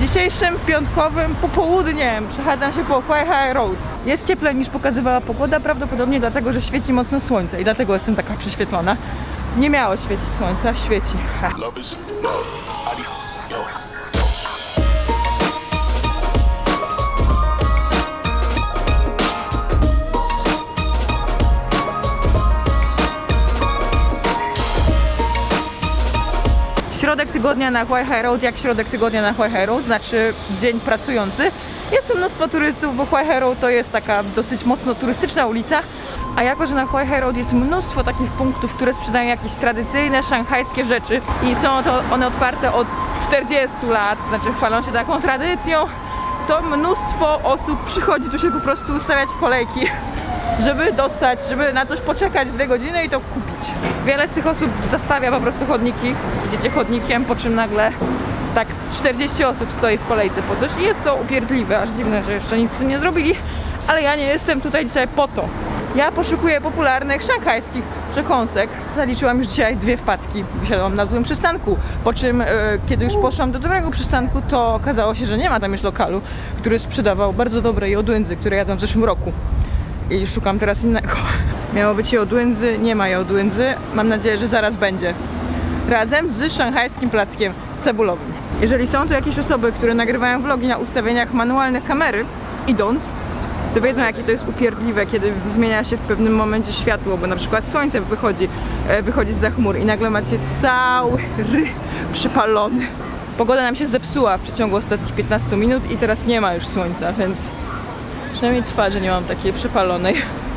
Dzisiejszym piątkowym popołudniem przechadzam się po Huaihai Road. Jest cieplej niż pokazywała pogoda, prawdopodobnie dlatego, że świeci mocno słońce i dlatego jestem taka prześwietlona. Nie miało świecić słońca, świeci. Środek tygodnia na Huaihai Road, jak środek tygodnia na Huaihai Road, znaczy dzień pracujący. Jest tu mnóstwo turystów, bo Huaihai Road to jest taka dosyć mocno turystyczna ulica. A jako, że na Huaihai Road jest mnóstwo takich punktów, które sprzedają jakieś tradycyjne szanghajskie rzeczy i są to one otwarte od 40 lat, znaczy chwalą się taką tradycją, to mnóstwo osób przychodzi tu się po prostu ustawiać w kolejki, żeby na coś poczekać 2 godziny i to kupić. Wiele z tych osób zastawia po prostu chodniki, idziecie chodnikiem, po czym nagle tak 40 osób stoi w kolejce po coś i jest to upierdliwe, aż dziwne, że jeszcze nic z tym nie zrobili, ale ja nie jestem tutaj dzisiaj po to. Ja poszukuję popularnych szanghajskich przekąsek. Zaliczyłam już dzisiaj 2 wpadki, wysiadłam na złym przystanku, po czym kiedy już poszłam do dobrego przystanku, to okazało się, że nie ma tam już lokalu, który sprzedawał bardzo dobre jodłędzy, które jadłam w zeszłym roku. I szukam teraz innego. Miało być jodłędzy, nie ma jodłędzy. Mam nadzieję, że zaraz będzie. Razem z szanghajskim plackiem cebulowym. Jeżeli są tu jakieś osoby, które nagrywają vlogi na ustawieniach manualnych kamery, idąc, to wiedzą, jakie to jest upierdliwe, kiedy zmienia się w pewnym momencie światło, bo na przykład słońce wychodzi zza chmur i nagle macie cały przypalony. Pogoda nam się zepsuła w przeciągu ostatnich 15 minut i teraz nie ma już słońca, więc przynajmniej twarzy nie mam takiej przepalonej.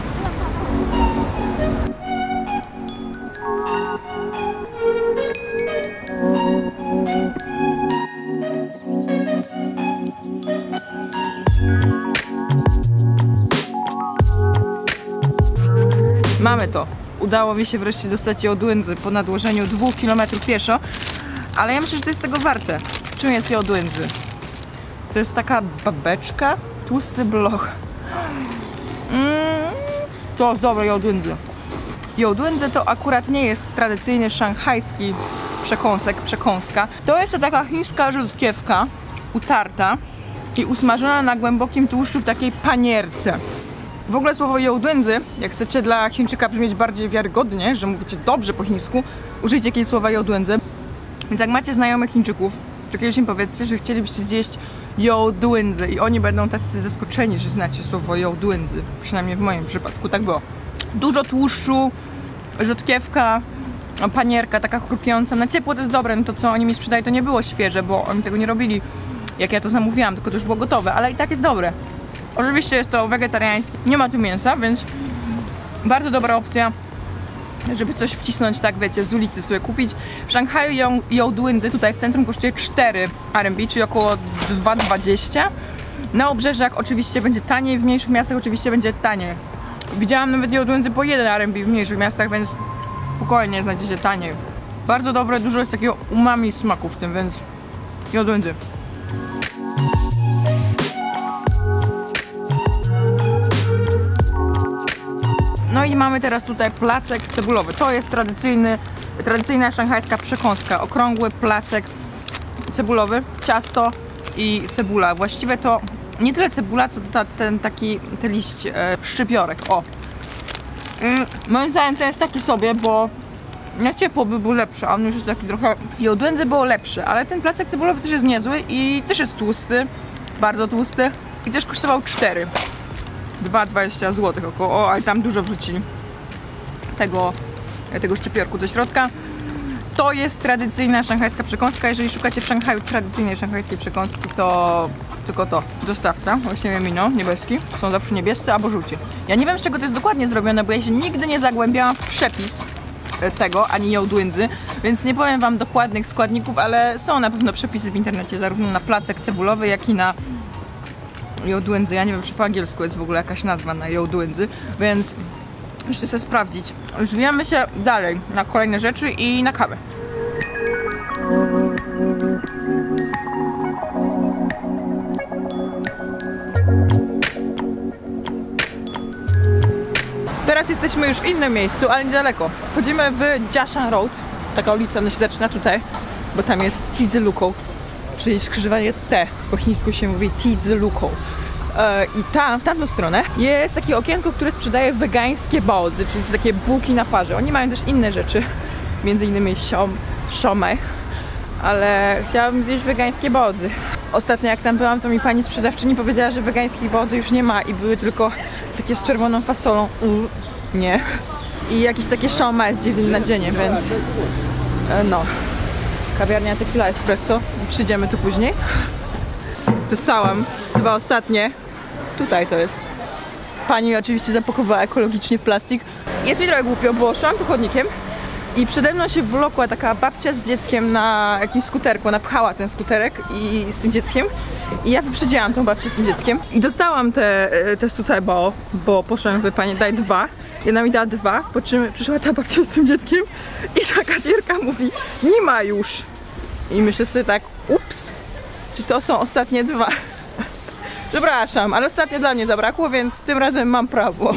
Mamy to. Udało mi się wreszcie dostać jodłędzy po nadłożeniu 2 km pieszo, ale ja myślę, że to jest tego warte. Czym jest jodłędzy? To jest taka babeczka, tłusty bloch. To jest dobre jodłędzy. Jodłędzy to akurat nie jest tradycyjny szanghajski przekąska. To jest to taka chińska rzodkiewka utarta i usmażona na głębokim tłuszczu w takiej panierce. W ogóle słowo jodłędzy, jak chcecie dla Chińczyka brzmieć bardziej wiarygodnie, że mówicie dobrze po chińsku, użyjcie jakiegoś słowa jodłędzy. Więc jak macie znajomych Chińczyków, to kiedyś im powiedzcie, że chcielibyście zjeść jodłędzy i oni będą tacy zaskoczeni, że znacie słowo jodłędzy. Przynajmniej w moim przypadku tak było. Dużo tłuszczu, rzodkiewka, panierka taka chrupiąca. Na ciepło to jest dobre, no to co oni mi sprzedali to nie było świeże, bo oni tego nie robili jak ja to zamówiłam, tylko to już było gotowe, ale i tak jest dobre. Oczywiście jest to wegetariańskie, nie ma tu mięsa, więc bardzo dobra opcja, żeby coś wcisnąć, tak wiecie, z ulicy sobie kupić. W Szanghaju jodłędzy tutaj w centrum kosztuje 4 RMB, czyli około 2,20. Na obrzeżach oczywiście będzie taniej, w mniejszych miastach oczywiście będzie taniej. Widziałam nawet jodłędzy po 1 RMB w mniejszych miastach, więc spokojnie znajdziecie taniej. Bardzo dobre, dużo jest takiego umami smaku w tym, więc jodłędzy. No i mamy teraz tutaj placek cebulowy. To jest tradycyjna szanghajska przekąska. Okrągły placek cebulowy, ciasto i cebula. Właściwie to nie tyle cebula, co ten liść szczypiorek. O! Moim zdaniem to jest taki sobie, bo na ciepło by był lepszy, a on już jest taki trochę... Jodłędzy było lepszy, ale ten placek cebulowy też jest niezły i też jest tłusty, bardzo tłusty i też kosztował 4. 2,20 zł około, o, ale tam dużo wrzucili tego szczypiorku do środka. To jest tradycyjna szanghajska przekąska. Jeżeli szukacie w Szanghaju tradycyjnej szanghajskiej przekąski, to tylko to, dostawca, właśnie mino, niebieski, są zawsze niebiescy albo żółci. Ja nie wiem, z czego to jest dokładnie zrobione, bo ja się nigdy nie zagłębiałam w przepis tego, ani jodłędzy, więc nie powiem wam dokładnych składników, ale są na pewno przepisy w internecie, zarówno na placek cebulowy, jak i na jodłędzy. Ja nie wiem, czy po angielsku jest w ogóle jakaś nazwa na jodłędzy, więc musicie sobie sprawdzić. Zwijamy się dalej na kolejne rzeczy i na kawę. Teraz jesteśmy już w innym miejscu, ale niedaleko. Wchodzimy w Jiashan Road. Taka ulica się zaczyna tutaj, bo tam jest Tizi Lukou. czyli skrzyżowanie T, po chińsku się mówi Tizi-Lukou. I tam, w tamtą stronę jest takie okienko, które sprzedaje wegańskie baozy, czyli takie bułki na parze. Oni mają też inne rzeczy, między innymi siomai, ale chciałabym zjeść wegańskie baozy. Ostatnio jak tam byłam, to mi pani sprzedawczyni powiedziała, że wegańskich baozy już nie ma i były tylko takie z czerwoną fasolą. Nie. I jakieś takie siomai z 9 na dzień, więc no. Kawiarnia Tequila Espresso. Przyjdziemy tu później. Dostałam 2 ostatnie. Tutaj to jest. Pani oczywiście zapakowała ekologicznie w plastik. Jest mi trochę głupio, bo szłam tu chodnikiem i przede mną się wlokła taka babcia z dzieckiem na jakimś skuterku. Napchała ten skuterek i z tym dzieckiem. I ja wyprzedziłam tą babcię z tym dzieckiem. I dostałam te sucai bao, bo poszłam, mówię, pani daj 2. Jedna mi dała 2, po czym przyszła ta babcia z tym dzieckiem i ta kasjerka mówi, nie ma już. I myślę sobie tak, ups, czy to są ostatnie 2? Przepraszam, ale ostatnio dla mnie zabrakło, więc tym razem mam prawo.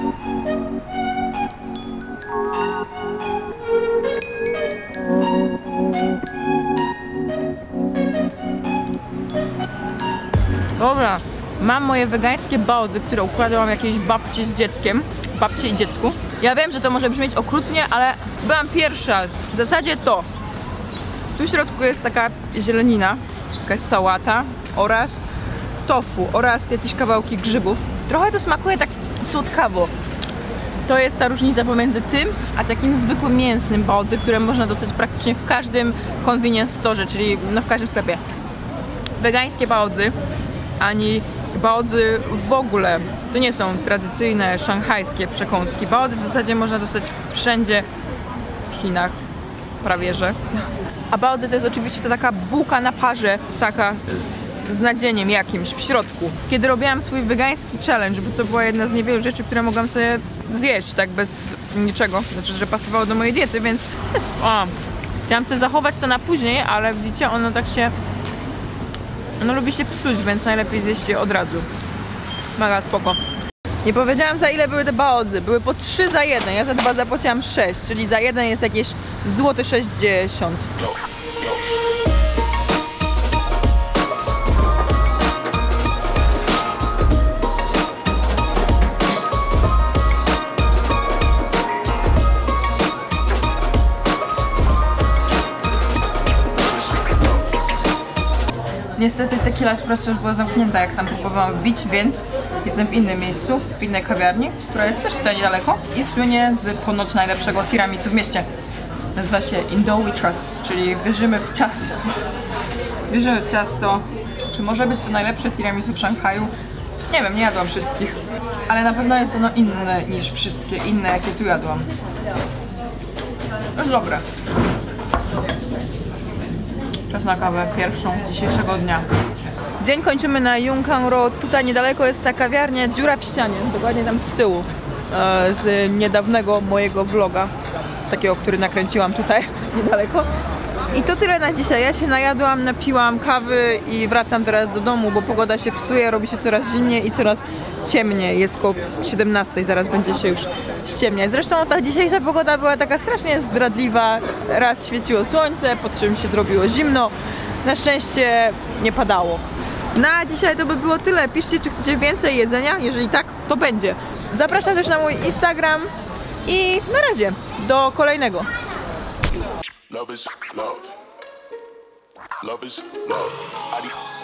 Dobra, mam moje wegańskie baozy, które układałam jakiejś babci z dzieckiem, babcie i dziecku. Ja wiem, że to może brzmieć okrutnie, ale byłam pierwsza. W zasadzie to. Tu w środku jest taka zielenina, jakaś sałata oraz tofu oraz jakieś kawałki grzybów. Trochę to smakuje tak słodkawo. To jest ta różnica pomiędzy tym, a takim zwykłym mięsnym baozy, które można dostać praktycznie w każdym convenience store, czyli no w każdym sklepie. Wegańskie baozy, ani baozy w ogóle, to nie są tradycyjne szanghajskie przekąski. Baozy w zasadzie można dostać wszędzie w Chinach, prawie że. A baozy to jest oczywiście to taka bułka na parze, taka z nadzieniem jakimś w środku. Kiedy robiłam swój wegański challenge, bo to była jedna z niewielu rzeczy, które mogłam sobie zjeść tak bez niczego, znaczy, że pasowało do mojej diety, więc chciałam sobie zachować to na później, ale widzicie, ono tak się, ono lubi się psuć, więc najlepiej zjeść je od razu. Mega spoko. Nie powiedziałam, za ile były te baozy. Były po 3 za 1. Ja za 2 zapłaciłam 6, czyli za 1 jest jakieś złote 60. Niestety Tequila Espresso już była zamknięta, jak tam próbowałam wbić, więc jestem w innym miejscu, w innej kawiarni, która jest też tutaj niedaleko i słynie z ponoć najlepszego tiramisu w mieście. Nazywa się Indo We Trust, czyli wierzymy w ciasto. Wierzymy w ciasto. Czy może być to najlepsze tiramisu w Szanghaju? Nie wiem, nie jadłam wszystkich, ale na pewno jest ono inne niż wszystkie inne, jakie tu jadłam. Jest dobre. Czas na kawę pierwszą dzisiejszego dnia. Dzień kończymy na Yongkang Road. Tutaj niedaleko jest ta kawiarnia Dziura w ścianie, dokładnie tam z tyłu, z niedawnego mojego vloga, takiego, który nakręciłam tutaj niedaleko. I to tyle na dzisiaj. Ja się najadłam, napiłam kawy i wracam teraz do domu, bo pogoda się psuje, robi się coraz zimniej i coraz ciemniej. Jest koło 17, zaraz będzie się już ściemniać. Zresztą ta dzisiejsza pogoda była taka strasznie zdradliwa. Raz świeciło słońce, po czym się zrobiło zimno. Na szczęście nie padało. Na dzisiaj to by było tyle. Piszcie, czy chcecie więcej jedzenia. Jeżeli tak, to będzie. Zapraszam też na mój Instagram i na razie. Do kolejnego. Love is love. Love is love.